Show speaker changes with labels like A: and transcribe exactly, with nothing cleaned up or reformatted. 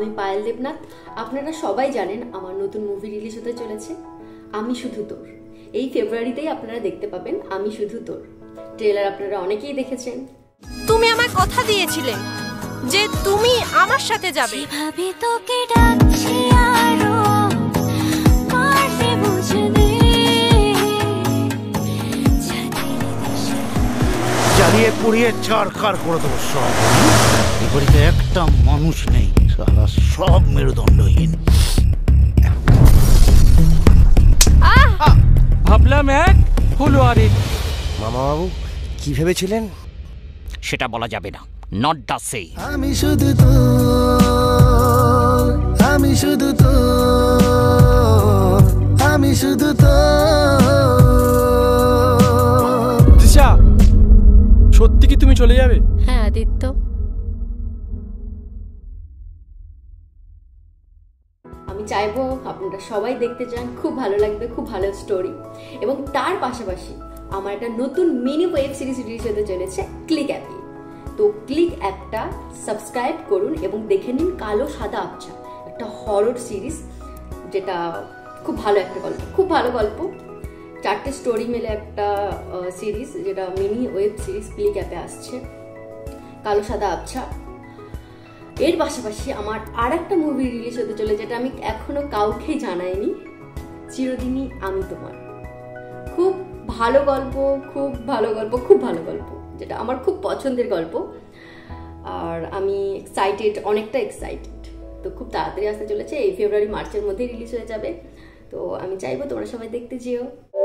A: আমি পায়েল দেবনাথ। আপনারা সবাই জানেন আমার নতুন মুভি রিলিজ হতে চলেছে আমি শুধু তোর। এই ফেব্রুয়ারিতেই আপনারা দেখতে পাবেন আমি শুধু তোর। ট্রেলার আপনারা অনেকেই দেখেছেন।
B: তুমি আমায় কথা দিয়েছিলে যে তুমি আমার সাথে যাবে।
C: ভাবি তোকে ডাকছি আরো পারবে বুঝতে
D: জ্বালিয়ে পুড়িয়ে চারকার করে দেবো সব। এই বাড়িতে একটা মানুষ নেই, সারা সব মেরুদণ্ডহীন।
E: ভাবলাম এক হলো আরেক।
F: মামা বাবু কি ভেবেছিলেন
E: সেটা বলা যাবে না, নট দ্য সে।
F: আমি শুধু তো আমি শুধু তো আমি শুধু তো।
G: দিশা, সত্যি কি তুমি চলে যাবে?
B: হ্যাঁ আদিত্য,
A: আমি চাইবো আপনারা সবাই দেখতে চান, খুব ভালো লাগবে, খুব ভালো স্টোরি। এবং তার পাশাপাশি আমার একটা নতুন মিনি ওয়েব সিরিজ রিলিজ হতে চলেছে ক্লিক অ্যাপে। তো ক্লিক অ্যাপটা সাবস্ক্রাইব করুন এবং দেখে নিন কালো সাদা আবছা, একটা হরর সিরিজ, যেটা খুব ভালো একটা গল্প, খুব ভালো গল্প। চারটে স্টোরি মিলে একটা সিরিজ, যেটা মিনি ওয়েব সিরিজ ক্লিক অ্যাপে আসছে, কালো সাদা আবছা। এর পাশাপাশি আমার আর একটা মুভি রিলিজ হতে চলে, যেটা আমি এখনো কাউকে জানাইনি, চিরদিনই আমি তোমার। খুব ভালো গল্প, খুব ভালো গল্প, খুব ভালো গল্প, যেটা আমার খুব পছন্দের গল্প। আর আমি এক্সাইটেড, অনেকটা এক্সাইটেড। তো খুব তাড়াতাড়ি আসতে চলেছে, এই ফেব্রুয়ারি মার্চের মধ্যে রিলিজ হয়ে যাবে। তো আমি চাইবো তোমরা সবাই দেখতে যেও।